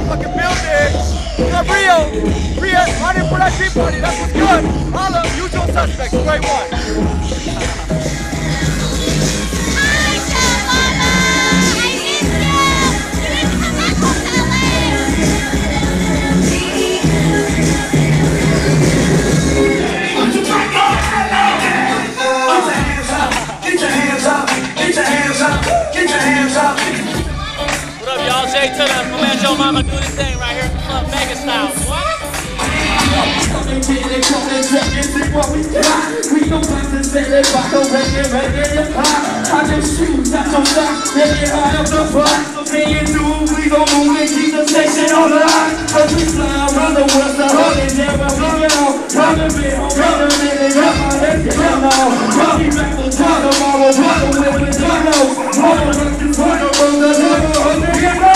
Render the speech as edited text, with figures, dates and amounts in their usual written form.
motherfucking building. We got Rio. Rio, running for that pre-party. That's what's good. Holla, usual suspects, grade 1. What up, y'all? Jay to the my man Jomama do this thing right here, Club Mega style. What? We don't have to sell it, but don't break it apart. I just shoot, not so fast, make it high up the front. So can you do, we gon' move and keep the station on the line. As we fly around the west, the hood is never blowing out. Driving me home, running in, drop my head to hell now. Rocky back to top tomorrow, running with the donos. All the rest is running from the neighborhood, nigga, no!